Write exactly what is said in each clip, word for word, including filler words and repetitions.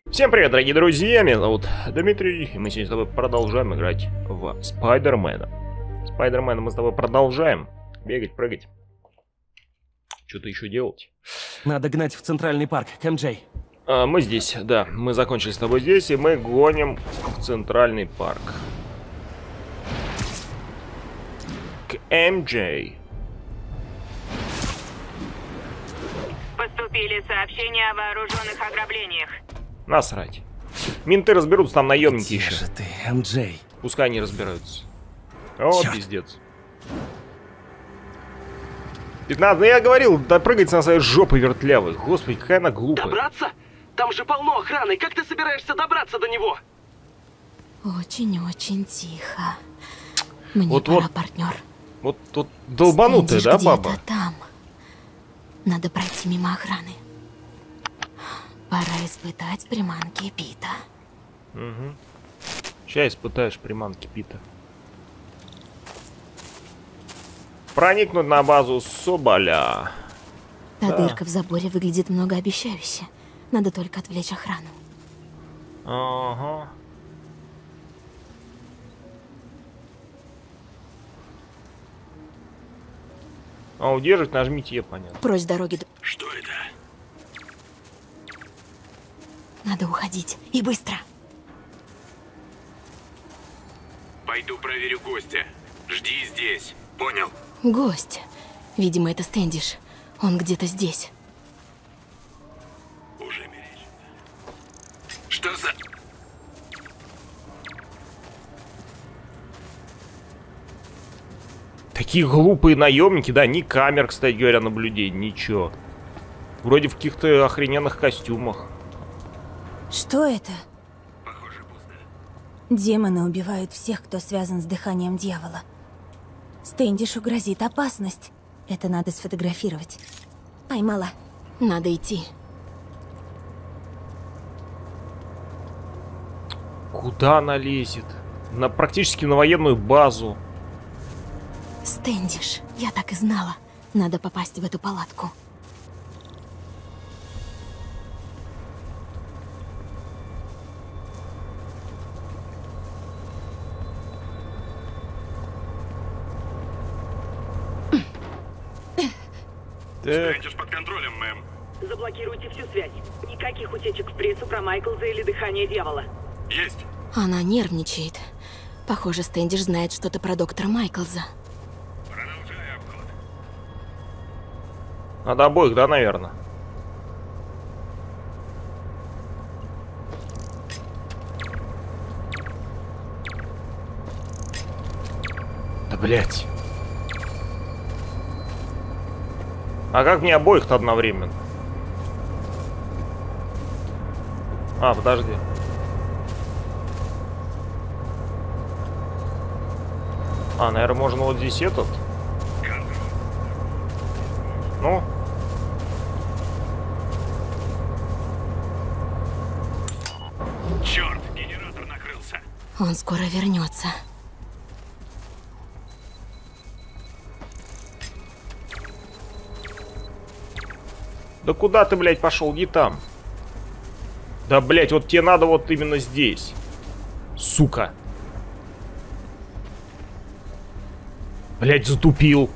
Всем привет, дорогие друзья, меня зовут Дмитрий, и мы сегодня с тобой продолжаем играть в Спайдермена. Спайдермена мы с тобой продолжаем бегать, прыгать. Что-то еще делать. Надо гнать в центральный парк, к эм джей. А, мы здесь, да, мы закончили с тобой здесь, и мы гоним в центральный парк. К эм джей. Поступили сообщения о вооруженных ограблениях. Насрать. Менты разберутся, там наемники Где еще. же ты, эм джей? Пускай они разбираются. О, Чёрт. пиздец. пятнадцать, ну я говорил, допрыгать на своей жопы вертлявой. Господи, какая она глупая. Добраться? Там же полно охраны. Как ты собираешься добраться до него? Очень-очень тихо. Мне Вот- пора, вот. партнер. Вот тут долбанутая, да, Стэндиш баба? где-то там. Надо пройти мимо охраны. Пора испытать приманки Пита. Угу. Сейчас испытаешь приманки Пита. Проникнуть на базу Соболя. Та Да. дырка в заборе выглядит многообещающе. Надо только отвлечь охрану. Ага. А удерживать нажмите Е, понятно. Прочь с дороги. д- Что это? Надо уходить. И быстро. Пойду проверю гостя. Жди здесь. Понял? Гость. Видимо, это Стэндиш. Он где-то здесь. Уже мерещится. Что за... Такие глупые наемники, да, ни камер, кстати говоря, наблюдений, ничего. Вроде в каких-то охрененных костюмах. Что это? Похоже, пусто. Демоны убивают всех, кто связан с дыханием дьявола. Стэндишу грозит опасность. Это надо сфотографировать. Поймала. Надо идти. Куда она лезет? На практически на военную базу. Стэндиш. Я так и знала. Надо попасть в эту палатку. Так, Стэндиш под контролем, мэм. Заблокируйте всю связь. Никаких утечек в прессу про Майклза или дыхание дьявола. Есть. Она нервничает. Похоже, Стэндиш знает что-то про доктора Майклза. Продолжай обход. надо обоих, да, наверное? Да, блять. А как мне обоих-то одновременно? А, подожди. А, наверное, можно вот здесь этот. Ну. Черт, генератор накрылся. Он скоро вернется. Да куда ты, блядь, пошел? Не там. Да, блядь, вот тебе надо вот именно здесь. Сука. Блядь, затупил.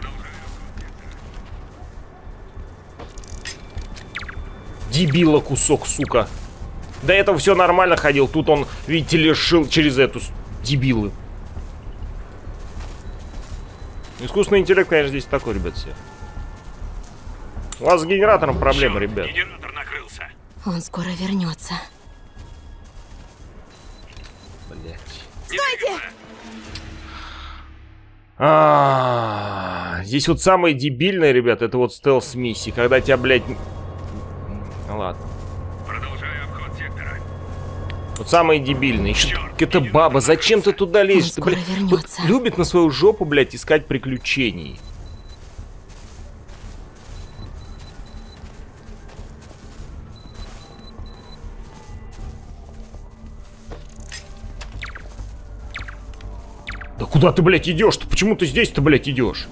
Дебила кусок, сука. До этого все нормально ходил. Тут он, видите ли, шил через эту с- дебилы. Искусственный интеллект, конечно, здесь такой, ребят, все. У вас с генератором проблемы, Черт, ребят. генератор накрылся. Он скоро вернется. Блять. Стойте! А, здесь вот самое дебильное, ребят, это вот стелс-миссии, когда тебя, блядь... м, ну ладно. Продолжаю обход сектора. Вот самые дебильные. Еще Чёрт, это баба, зачем ты туда лезешь? Ты, скоро блядь, вот вернется. любит на свою жопу, блядь, искать приключений. Да куда ты, блядь, идешь-то? Почему ты здесь-то, блядь, идешь?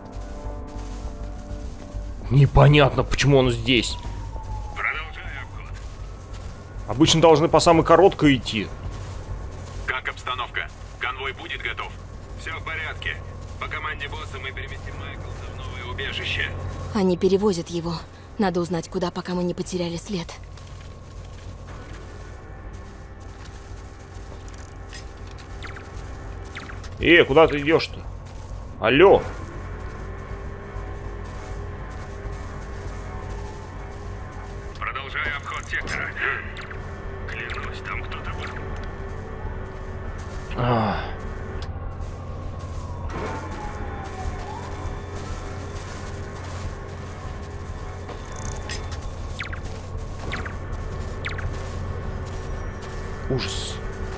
Непонятно, почему он здесь. Продолжай обход. Обычно должны по самой короткой идти. Как обстановка? Конвой будет готов? Все в порядке. По команде босса мы переместим Майклса в новое убежище. Они перевозят его. Надо узнать, куда, пока мы не потеряли след. Э, куда ты идешь-то? Алло. Продолжаю обход сектора. Клянусь, там кто-то был. А. Ужас.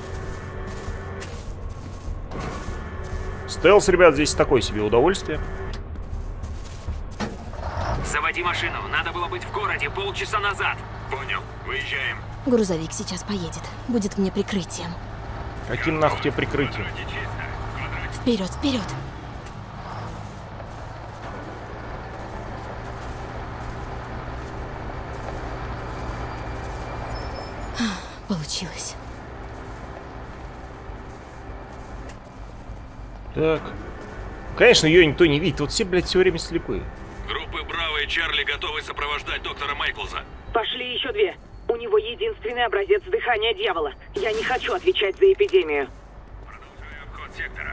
Стелс, ребят, здесь такое себе удовольствие. Заводи машину. Надо было быть в городе полчаса назад. Понял. Выезжаем. Грузовик сейчас поедет. Будет мне прикрытием. Каким нахуй тебе прикрытием? Вперед, вперед! Получилось. Так. Конечно, ее никто не видит. Вот все, блядь, все время слепые. Группы Браво и Чарли готовы сопровождать доктора Майклса. Пошли еще две. У него единственный образец дыхания дьявола. Я не хочу отвечать за эпидемию. Продолжаю обход сектора.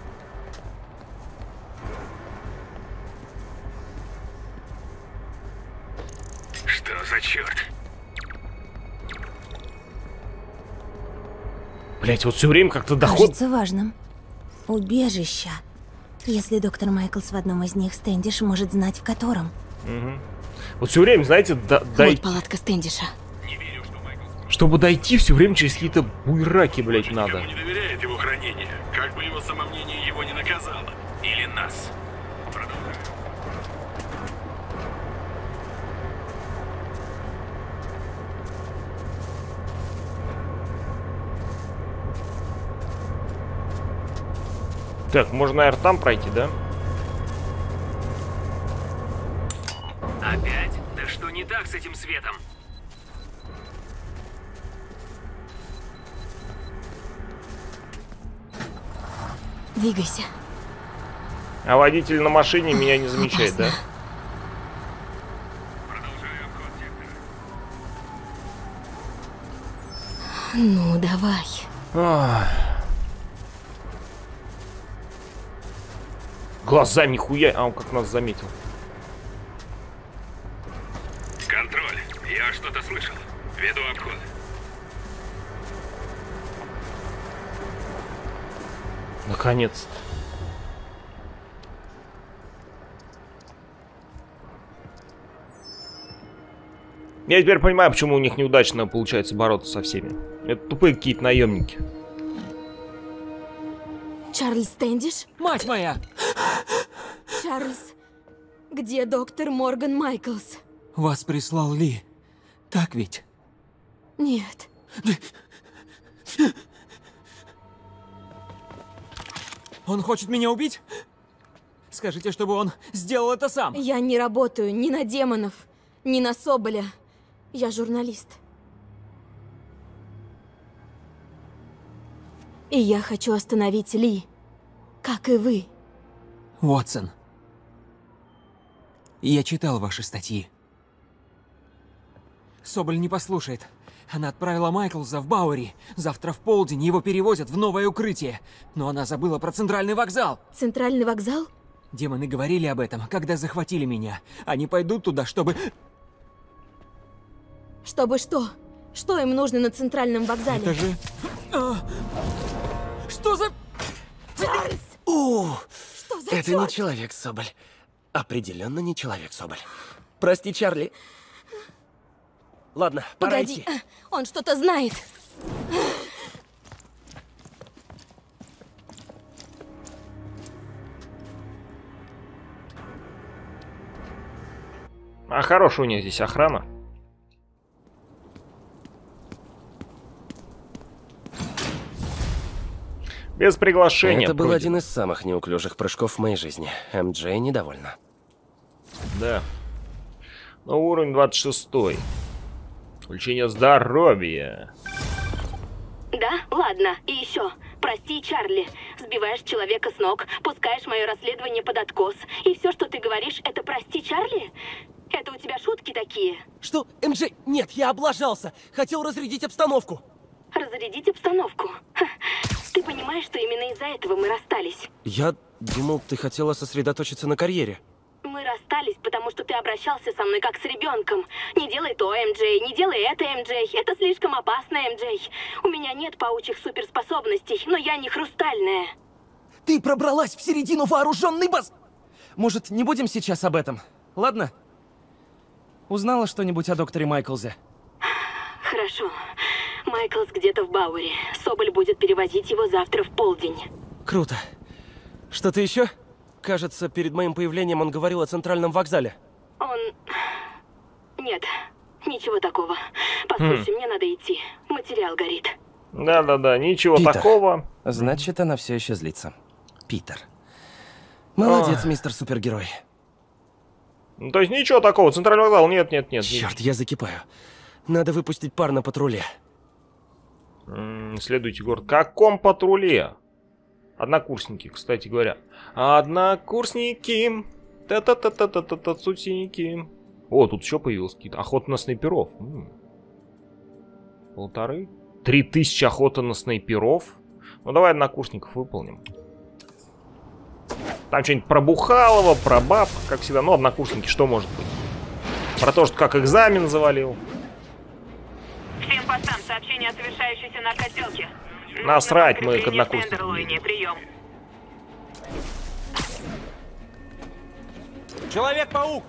Что за черт? Блять, вот все время как-то доход. Кажется важным. Убежища. Если доктор Майклс в одном из них, Стэндиш может знать, в котором. Угу. Вот все время, знаете, до, Вот дойти. палатка Стэндиша. Не верю, что Майклс... Чтобы дойти, все время через какие-то буйраки, блять, надо. Никому не доверяет его хранение. Как бы его самомнение его не наказало. Или нас. Продолжаю. Так, можно, наверное, там пройти, да? Опять? Да что не так с этим светом? Двигайся. А водитель на машине меня не замечает, Опасно. да? Продолжаю обход сектора. Ну, давай. Ах. Глазами хуя. А он как нас заметил. Контроль. Я что-то слышал. Веду обход. Наконец-то. Я теперь понимаю, почему у них неудачно получается бороться со всеми. Это тупые какие-то наемники. Чарльз Стэндиш? Мать моя! Чарльз, где доктор Морган Майклс? Вас прислал Ли. Так ведь? Нет. Он хочет меня убить? Скажите, чтобы он сделал это сам. Я не работаю ни на демонов, ни на Соболя. Я журналист. И я хочу остановить Ли, как и вы. Уотсон. Я читал ваши статьи. Соболь не послушает. Она отправила Майклса в Бауэри. Завтра в полдень его перевозят в новое укрытие. Но она забыла про центральный вокзал. Центральный вокзал? Демоны говорили об этом, когда захватили меня. Они пойдут туда, чтобы... Чтобы что? Что им нужно на центральном вокзале? Это же... А! Что за... Чарльз! О, Что за это чёрт? не человек, Соболь. Определенно не человек, Соболь. Прости, Чарли. Ладно, пора Погоди, идти. а, он что-то знает. А хорошая у них здесь охрана. Без приглашения. Это был пройден. один из самых неуклюжих прыжков в моей жизни. эм джей недовольна. Да. Но уровень двадцать шестой. Увеличение здоровья. Да? Ладно. И еще. Прости, Чарли. Сбиваешь человека с ног, пускаешь мое расследование под откос. И все, что ты говоришь, это прости, Чарли? Это у тебя шутки такие? Что? эм джей? Нет, я облажался. Хотел разрядить обстановку. Разрядить обстановку? Ха. Ты понимаешь, что именно из-за этого мы расстались? Я думал, ты хотела сосредоточиться на карьере. Мы расстались, потому что ты обращался со мной как с ребенком. Не делай то, эм джей, не делай это, эм джей. Это слишком опасно, эм джей. У меня нет паучьих суперспособностей, но я не хрустальная. Ты пробралась в середину вооруженной баз... Может, не будем сейчас об этом? Ладно? Узнала что-нибудь о докторе Майклзе? Хорошо. Майклс где-то в Бауэре. Соболь будет перевозить его завтра в полдень. Круто. Что-то еще? Кажется, перед моим появлением он говорил о центральном вокзале. Он... Нет, ничего такого. Послушай, Хм. мне надо идти. Материал горит. Да-да-да, ничего Питер. такого. Значит, она все еще злится. Питер. Молодец, мистер супергерой. Ну, то есть ничего такого. Центральный вокзал, нет, нет, нет. Черт, я закипаю. Надо выпустить пар на патруле. М, Следуйте, город. В каком патруле? Однокурсники, кстати говоря. Однокурсники. Та-та-та-та-та-та-та, сутеники. О, тут еще появилось какие-то. Охота на снайперов. М. Полторы. Три тысячи охота на снайперов. Ну, давай однокурсников выполним. Там что-нибудь про Бухалова, про баб, как всегда. Ну, однокурсники, что может быть? Про то, что как экзамен завалил. Всем постам сообщение о совершающейся наркотелке. Насрать мы к однокурсникам. Прием. Человек-паук!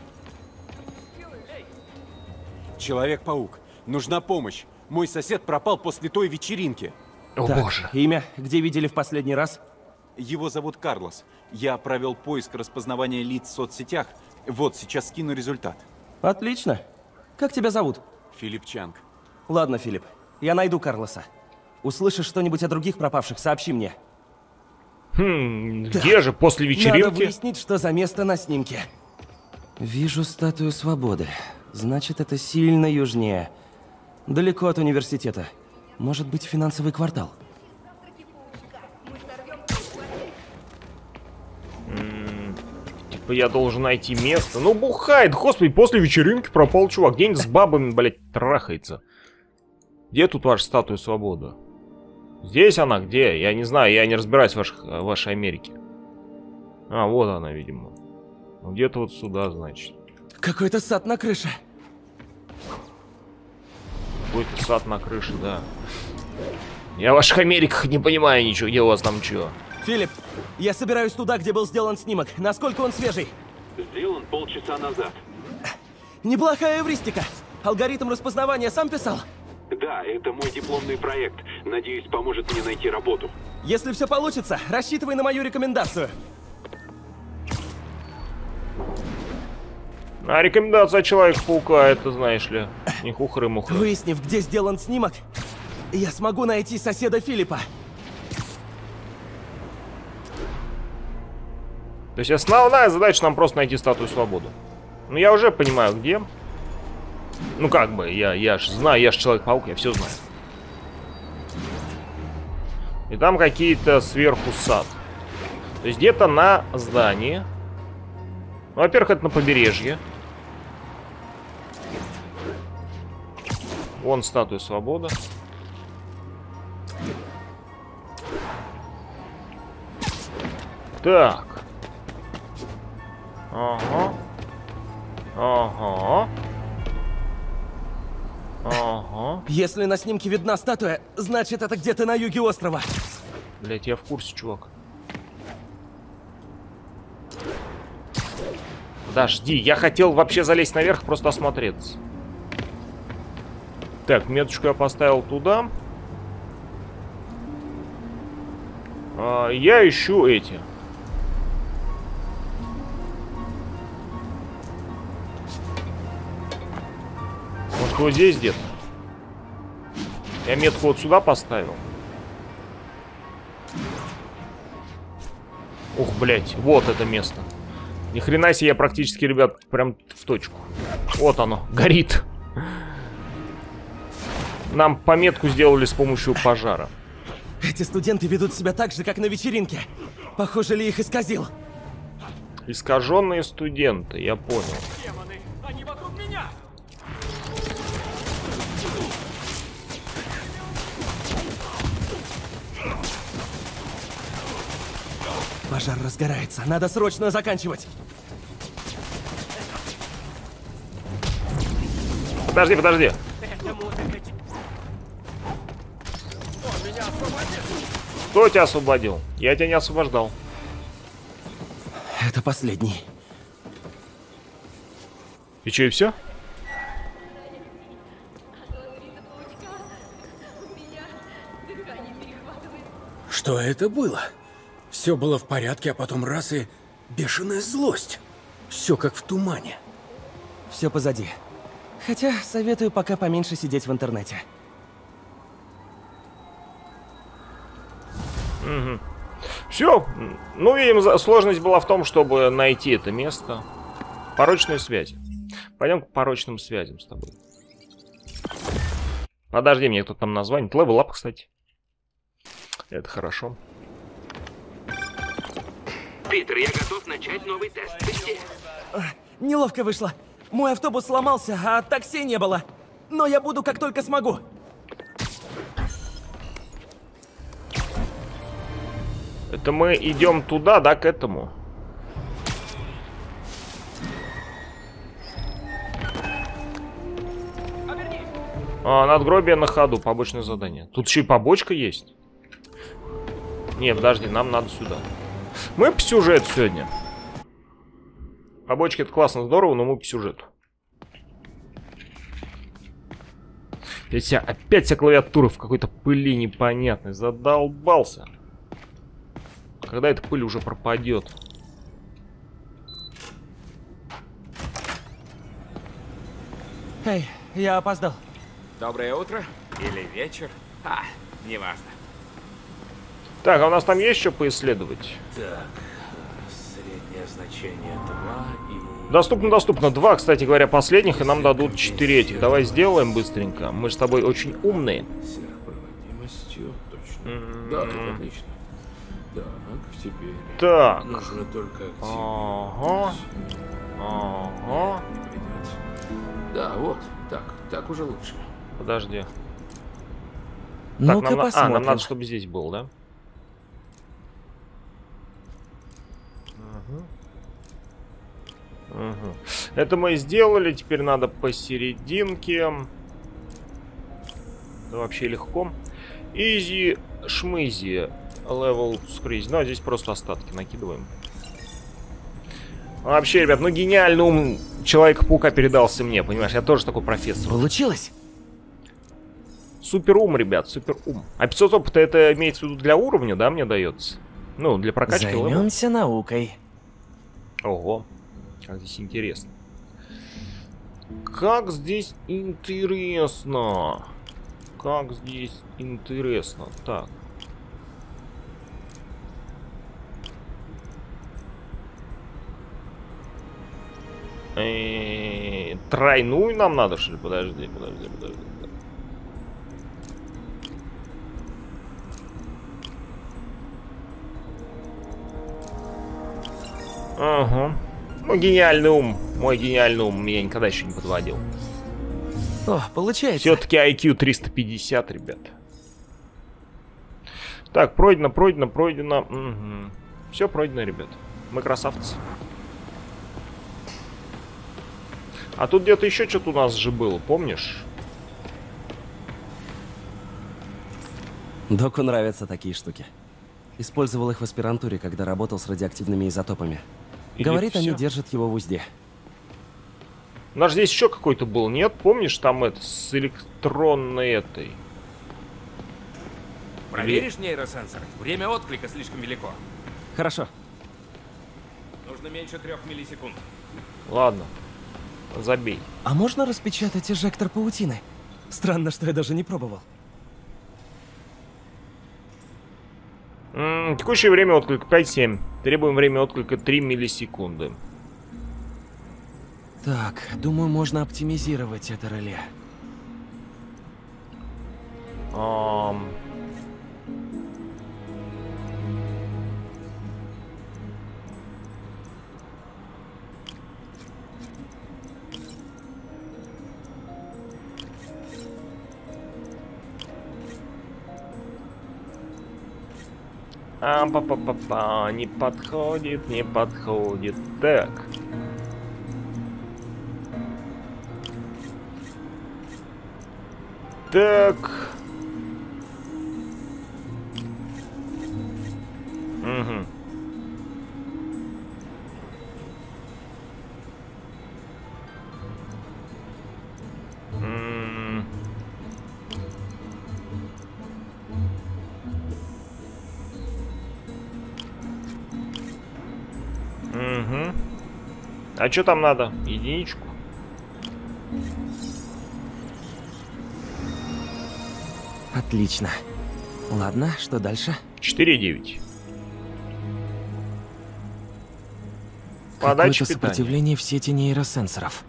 Человек-паук, нужна помощь. Мой сосед пропал после той вечеринки. О, Так, боже. имя? Где видели в последний раз? Его зовут Карлос. Я провел поиск распознавания лиц в соцсетях. Вот, сейчас скину результат. Отлично. Как тебя зовут? Филипп Чанг. Ладно, Филипп. Я найду Карлоса. Услышишь что-нибудь о других пропавших, сообщи мне. Хм, где же после Надо вечеринки? выяснить, что за место на снимке. Вижу статую свободы. Значит, это сильно южнее. Далеко от университета. Может быть, финансовый квартал. М, Типа я должен найти место. Ну, бухает, господи, после вечеринки пропал чувак. Где-нибудь с бабами, блядь, трахается. Где тут ваша статуя свободы? Здесь она где? Я не знаю, я не разбираюсь в, ваших, в вашей Америке. А, вот она, видимо. Где-то вот сюда, значит. Какой-то сад на крыше. Какой-то сад на крыше, да. Я в ваших Америках не понимаю ничего, где у вас там чего. Филипп, я собираюсь туда, где был сделан снимок. Насколько он свежий? Сделан полчаса назад. Неплохая эвристика. Алгоритм распознавания сам писал? Да, это мой дипломный проект. Надеюсь, поможет мне найти работу. Если все получится, рассчитывай на мою рекомендацию. А рекомендация Человека-паука, это, знаешь ли, не хухры-мухры. Выяснив, где сделан снимок, я смогу найти соседа Филиппа. То есть основная задача нам просто найти статую свободы. Ну, я уже понимаю, где. Ну, как бы, я, я ж знаю, я ж Человек-паук, я все знаю. И там какие-то сверху сад. То есть где-то на здании. Ну, во-первых, это на побережье. Вон статуя свободы. Так. Ага. Ага. Ага. Если на снимке видна статуя, значит это где-то на юге острова. Блять, я в курсе, чувак. Подожди, я хотел вообще залезть наверх, просто осмотреться. Так, меточку я поставил туда. А, я ищу эти. Может, вот здесь где-то? Я метку вот сюда поставил. Ух, блять, вот это место. Ни хрена себе, я практически, ребят, прям в точку. Вот оно, горит. нам пометку сделали с помощью пожара. Эти студенты ведут себя так же, как на вечеринке. Похоже, ли их исказил? Искаженные студенты, я понял. Демоны, они вокруг меня! Пожар разгорается. Надо срочно заканчивать. Подожди, подожди. Кто тебя освободил? Я тебя не освобождал. Это последний. И что, и все? Что это было? Все было в порядке, а потом раз и бешеная злость. Все как в тумане. Все позади. Хотя советую пока поменьше сидеть в интернете. Угу. Все. Ну, видим, сложность была в том, чтобы найти это место. Порочные связи. Пойдем к порочным связям с тобой. Подожди, мне кто-то там название. Левел-ап, кстати. Это хорошо. Питер, я готов начать новый тест. Ты где? Неловко вышло. Мой автобус сломался, а такси не было. Но я буду, как только смогу. Это мы идем туда, да, к этому? А, надгробие на ходу, побочное задание. Тут еще и побочка есть. Не, подожди, нам надо сюда. Мы по сюжету сегодня. Побочки это классно, здорово, но мы по сюжету. Я тебя, опять вся клавиатура в какой-то пыли непонятной. Задолбался. Когда эта пыль уже пропадет? Эй, я опоздал. Доброе утро или вечер. А, неважно. Так, а у нас там есть что поисследовать? Так, среднее значение два и... Доступно, доступно. Два, кстати говоря, последних, и нам дадут четыре этих. Давай сделаем быстренько. Мы с тобой очень умные. Сверхпроводимостью, точно. Mm-hmm. Да, это отлично. Так, теперь... Так. Нужно только активировать. Ага. Ага. Да, вот, так, так уже лучше. Подожди. Ну-ка так, нам, посмотрим. а, нам надо, чтобы здесь был, да? Угу. Угу. Это мы сделали, теперь надо посерединке. Да, вообще легко. Изи, шмызи. Левел скрыть. Ну, а здесь просто остатки накидываем. Вообще, ребят, ну гениальный ум Человека-паука передался мне, понимаешь? Я тоже такой профессор. Получилось? Супер ум, ребят, супер ум. А пятьсот опыта это имеется в виду для уровня, да, мне дается? Ну, для прокачки левела. Займемся наукой. Ого, как здесь интересно. Как здесь интересно. Как здесь интересно. Так. Э-э-э, тройную нам надо, что ли? Подожди, подожди, подожди. Ага. Ну, гениальный ум. Мой гениальный ум меня никогда еще не подводил. О, получается. Все-таки ай кью триста пятьдесят, ребят. Так, пройдено, пройдено, пройдено. Угу. Все пройдено, ребят. Мы красавцы. А тут где-то еще что-то у нас же было, помнишь? Доку нравятся такие штуки. Использовал их в аспирантуре, когда работал с радиоактивными изотопами. Или Говорит, всё? они держат его в узде. У нас здесь еще какой-то был, нет? Помнишь, там это, с электронной этой? Проверишь нейросенсор? Время отклика слишком велико. Хорошо. Нужно меньше трех миллисекунд. Ладно. Забей. А можно распечатать эжектор паутины? Странно, что я даже не пробовал. М-м, текущее время отклика пять семь. Требуем время отклика три миллисекунды. Так, думаю, можно оптимизировать это реле. Ам... А, па па па па не подходит, не подходит. Так. Так. Угу. М-м. Угу. А что там надо? Единичку. Отлично. Ладно, что дальше? четыре девять. Какое-то сопротивление в сети нейросенсоров.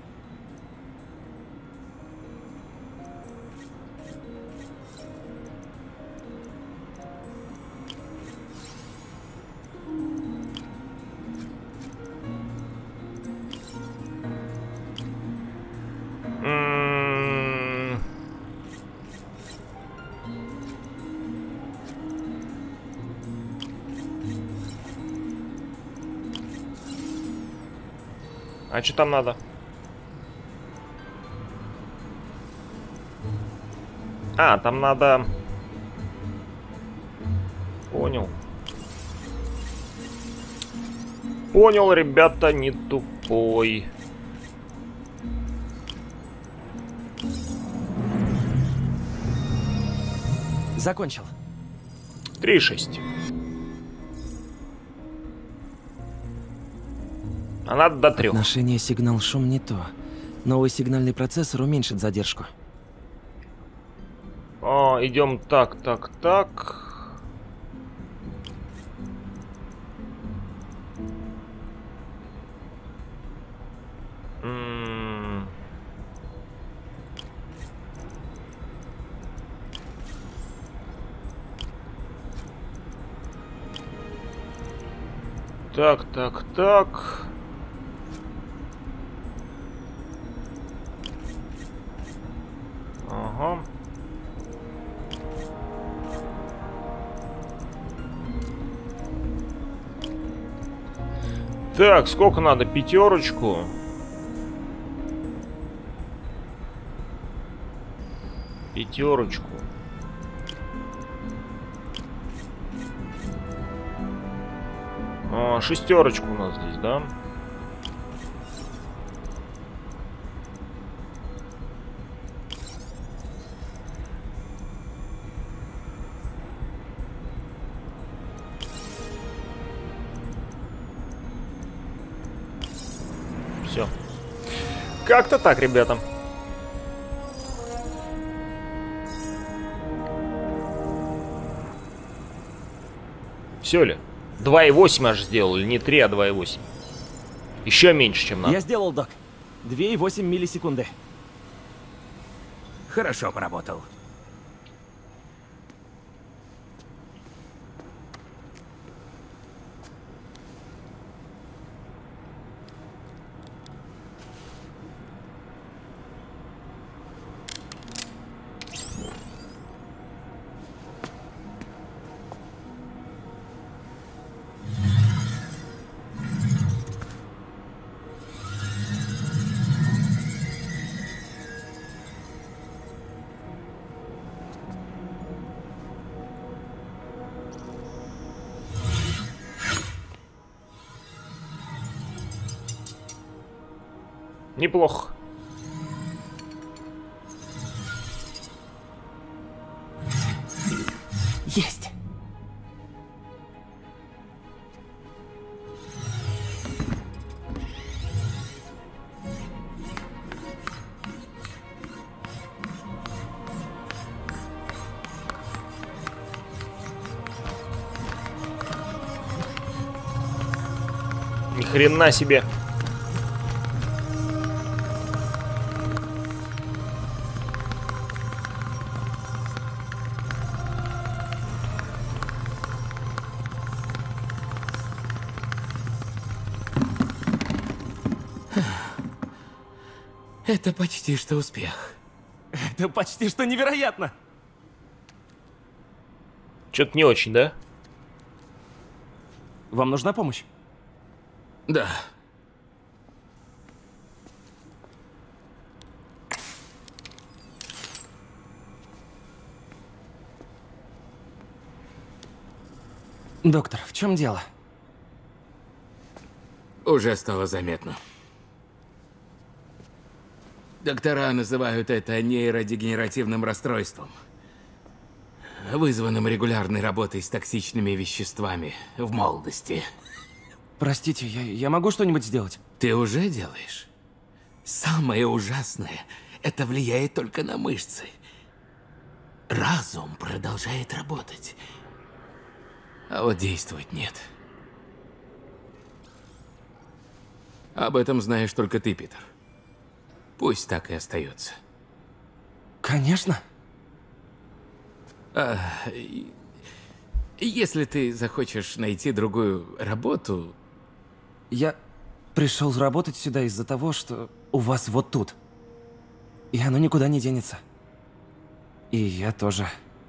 А что там надо? А, там надо... Понял. Понял, ребята, не тупой. Закончил. три шесть. А надо до трех. Отношение сигнал-шум не то. Новый сигнальный процессор уменьшит задержку. О, идем так, так, так. М-м. Так, так, так. Ага. Так, сколько надо? Пятерочку. Пятерочку. А, шестерочку у нас здесь, да? Все. Как-то так, ребята. Все ли? два и восемь аж сделали, не три, а два и восемь. Еще меньше, чем надо. Я сделал, док. две и восемь миллисекунды. Хорошо поработал. Неплохо. Есть. Ни хрена себе. Это почти что успех. Это почти что невероятно. Что-то не очень, да? Вам нужна помощь? Да. Доктор, в чем дело? Уже стало заметно. Доктора называют это нейродегенеративным расстройством, вызванным регулярной работой с токсичными веществами в молодости. Простите, я, я могу что-нибудь сделать? Ты уже делаешь? Самое ужасное, это влияет только на мышцы. Разум продолжает работать, а вот действовать нет. Об этом знаешь только ты, Питер. Пусть так и остается. Конечно. А, если ты захочешь найти другую работу... Я пришел работать сюда из-за того, что у вас вот тут. И оно никуда не денется. И я тоже.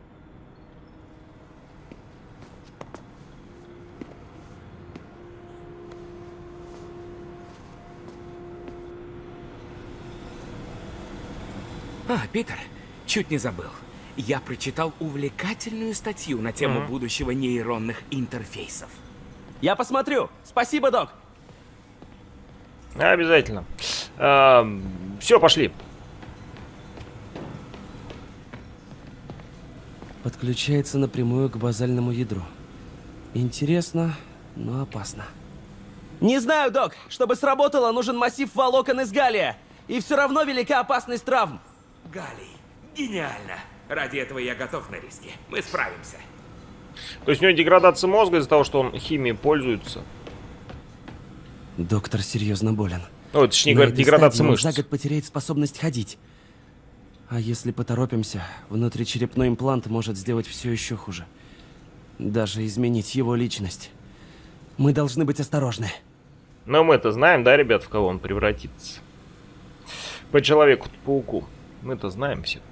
А, Питер, чуть не забыл. Я прочитал увлекательную статью на тему Mm-hmm. будущего нейронных интерфейсов. Я посмотрю. Спасибо, док. Обязательно. А, все, пошли. Подключается напрямую к базальному ядру. Интересно, но опасно. Не знаю, док. Чтобы сработало, нужен массив волокон из галлия. И все равно велика опасность травм. Галлий, гениально. Ради этого я готов на риски. Мы справимся. То есть у него деградация мозга из-за того, что он химией пользуется. Доктор серьезно болен. О, точнее говоря, деградация мышц. За год потеряет способность ходить. А если поторопимся, внутричерепной имплант может сделать все еще хуже. Даже изменить его личность. Мы должны быть осторожны. Но мы-то знаем, да, ребят, в кого он превратится? По Человеку-пауку. Мы-то знаем все.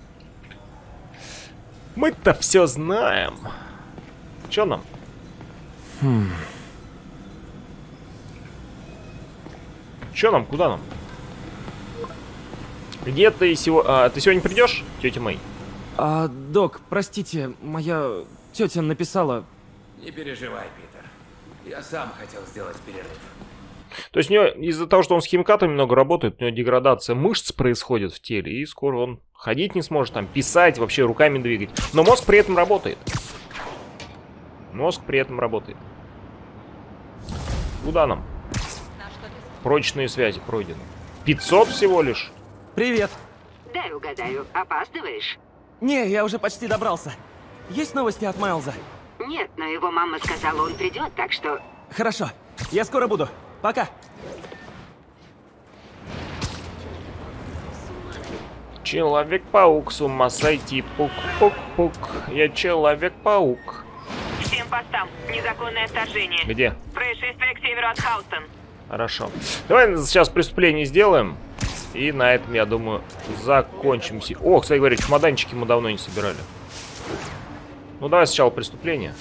Мы-то все знаем. Че нам? Хм. Че нам? Куда нам? Где ты сегодня? А, ты сегодня придешь, тетя Мэй? А, док, простите, моя тетя написала... Не переживай, Питер. Я сам хотел сделать перерыв. То есть у него из-за того, что он с химикатами много работает, у него деградация мышц происходит в теле, и скоро он ходить не сможет, там, писать, вообще руками двигать. Но мозг при этом работает. Мозг при этом работает. Куда нам? Прочные связи пройдены. пятьсот всего лишь. Привет. Дай угадаю, опаздываешь? Не, я уже почти добрался. Есть новости от Майлза? Нет, но его мама сказала, он придет, так что... Хорошо, я скоро буду. Пока. Человек-паук, с ума сойти, пук-пук-пук. Я Человек-паук. Всем постам, незаконное вторжение. Где? Происшествие к северу от Хаустон. Хорошо. Давай сейчас преступление сделаем. И на этом, я думаю, закончим. О, кстати говоря, чемоданчики мы давно не собирали. Ну, давай сначала преступление.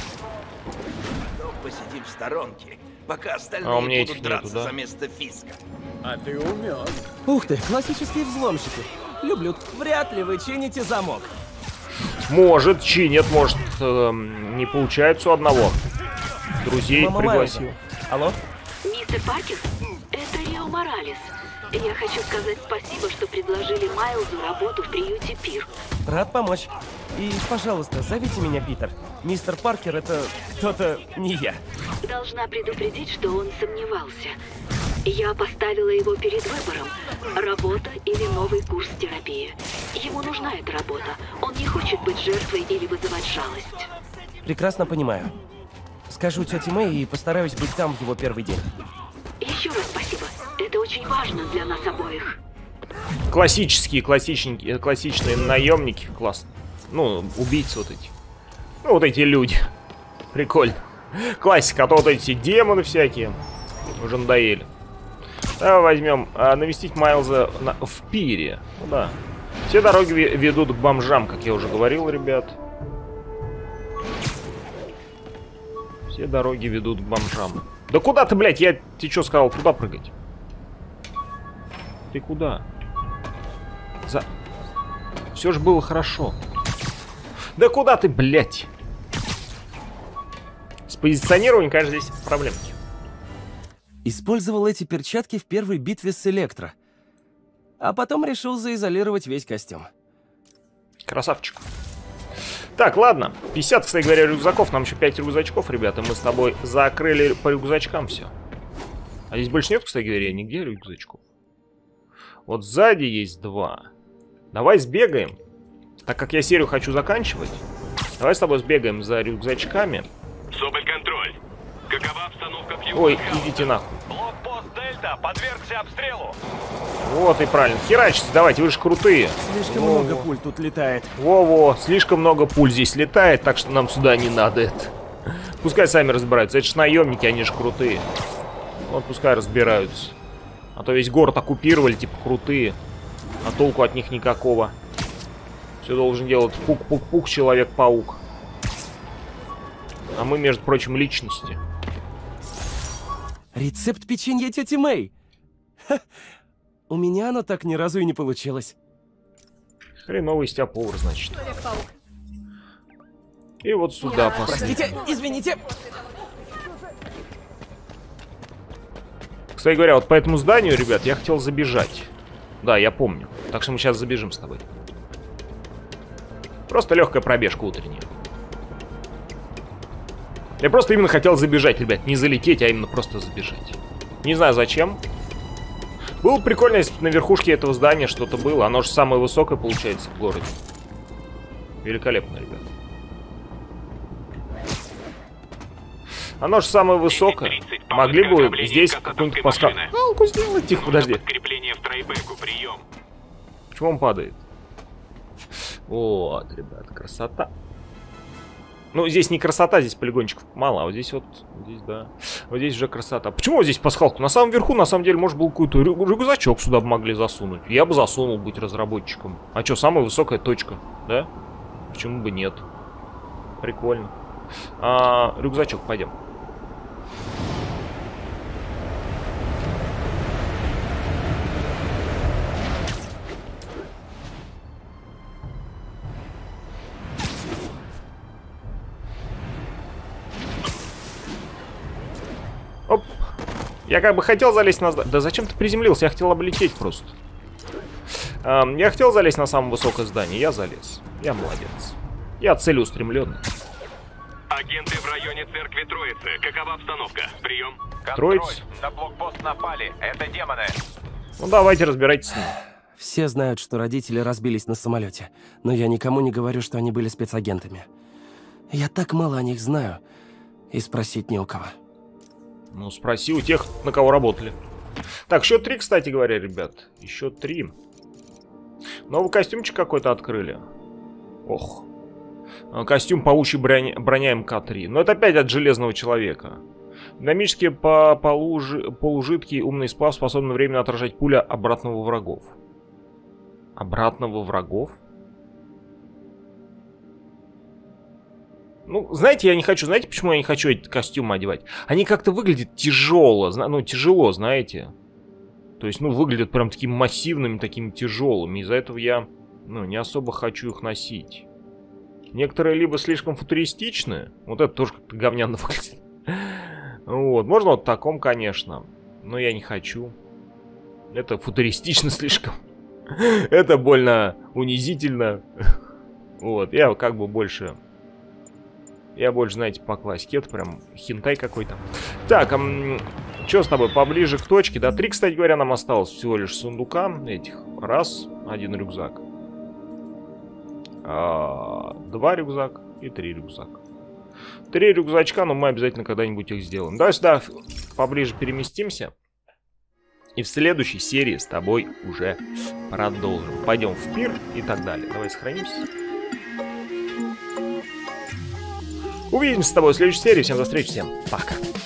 Посидим в сторонке, пока остальные а у меня будут этих драться нету, да? за место Фиска. А ты умен. Ух ты, классические взломщики. Люблю. Вряд ли вы чините замок. Может, чинят, может, эм, не получается у одного. Друзей Мама пригласил. Майлза. Алло? Мистер Паркер, это Рио Моралес. Я хочу сказать спасибо, что предложили Майлзу работу в приюте Пир. Рад помочь. И, пожалуйста, зовите меня Питер. Мистер Паркер — это кто-то не я. Должна предупредить, что он сомневался. Я поставила его перед выбором. Работа или новый курс терапии. Ему нужна эта работа. Он не хочет быть жертвой или вызывать жалость. Прекрасно понимаю. Скажу тете Мэй и постараюсь быть там в его первый день. Еще раз спасибо. Это очень важно для нас обоих. Классические, классичненькие, классичные наемники. Классно. Ну, убийцы вот эти. Ну, вот эти люди. Прикольно. Классика, а то вот эти демоны всякие. Уже надоели. Давай возьмем а, навестить Майлза на, в пире. Ну да. Все дороги ведут к бомжам, как я уже говорил, ребят. Все дороги ведут к бомжам. Да куда ты, блядь? Я тебе что сказал? Куда прыгать? Ты куда? За... Все же было хорошо. Да куда ты, блядь? С позиционированием, конечно, здесь проблемки. Использовал эти перчатки в первой битве с Электро. А потом решил заизолировать весь костюм. Красавчик. Так, ладно. пятьдесят, кстати говоря, рюкзаков. Нам еще пять рюкзачков, ребята. Мы с тобой закрыли по рюкзачкам все. А здесь больше нет, кстати говоря, нигде рюкзачков. Вот сзади есть два. Давай сбегаем. Так как я серию хочу заканчивать, давай с тобой сбегаем за рюкзачками. Соболь-контроль. Какова обстановка в Ой, идите нахуй. Блокпост Дельта подвергся обстрелу. Вот и правильно. Херачите, давайте, вы же крутые. Слишком Во-во. много пуль тут летает. Во-во, слишком много пуль здесь летает, так что нам сюда не надо это. Пускай сами разбираются. Это ж наемники, они же крутые. Вот пускай разбираются. А то весь город оккупировали, типа крутые. А толку от них никакого. Все должен делать пук-пук-пук, Человек-паук. А мы, между прочим, личности. Рецепт печенья тети Мэй. Ха. У меня оно так ни разу и не получилось. Хреновый из тебя повар, значит. И вот сюда поставим. Простите, извините. Кстати говоря, вот по этому зданию, ребят, я хотел забежать. Да, я помню. Так что мы сейчас забежим с тобой. Просто легкая пробежка утренняя. Я просто именно хотел забежать, ребят. Не залететь, а именно просто забежать. Не знаю зачем. Было прикольно, если бы на верхушке этого здания что-то было. Оно же самое высокое получается в городе. Великолепно, ребят. Оно же самое высокое. Могли бы здесь какую-нибудь пасхалку сделать. Тихо, подожди. Подкрепление в тройбеку, прием. Почему он падает? Вот, ребят, красота. Ну, здесь не красота, здесь полигончиков мало, а вот здесь вот, здесь, да. Вот здесь уже красота. Почему вот здесь пасхалку? На самом верху, на самом деле, может, был какой-то рю рюкзачок сюда бы могли засунуть. Я бы засунул быть разработчиком. А что, самая высокая точка, да? Почему бы нет? Прикольно. А, рюкзачок, пойдем. Оп. Я как бы хотел залезть на... Да зачем ты приземлился? Я хотел облететь просто. Эм, я хотел залезть на самое высокое здание. Я залез. Я молодец. Я целеустремленный. Агенты в районе церкви Троицы. Какова обстановка? Прием. Троица. На блокпост напали. Это демоны. Ну давайте разбирайтесь с ним. Все знают, что родители разбились на самолете, но я никому не говорю, что они были спецагентами. Я так мало о них знаю, и спросить не у кого. Ну, спроси у тех, на кого работали. Так, счет три, кстати говоря, ребят. Еще три. Новый костюмчик какой-то открыли. Ох. Костюм паучьей броня, броня эм ка три. Но это опять от Железного Человека. Динамический по полужи, полужидкий умный сплав, способный временно отражать пуля обратного врагов. Обратного врагов? Ну, знаете, я не хочу. Знаете, почему я не хочу эти костюмы одевать? Они как-то выглядят тяжело. Ну, тяжело, знаете. То есть, ну, выглядят прям такими массивными, такими тяжелыми. Из-за этого я, ну, не особо хочу их носить. Некоторые либо слишком футуристичные. Вот это тоже как-то говняно выглядит. Вот, можно вот в таком, конечно. Но я не хочу. Это футуристично слишком. Это больно унизительно. Вот, я как бы больше... Я больше, знаете, по классике. Это прям хентай какой-то. Так, эм, что с тобой? Поближе к точке. Да, три, кстати говоря, нам осталось всего лишь сундука. Этих. Раз, один рюкзак. А, два рюкзак и три рюкзак. Три рюкзачка, но мы обязательно когда-нибудь их сделаем. Давай сюда поближе переместимся. И в следующей серии с тобой уже продолжим. Пойдем в пир и так далее. Давай сохранимся. Увидимся с тобой в следующей серии. Всем до встречи, всем пока.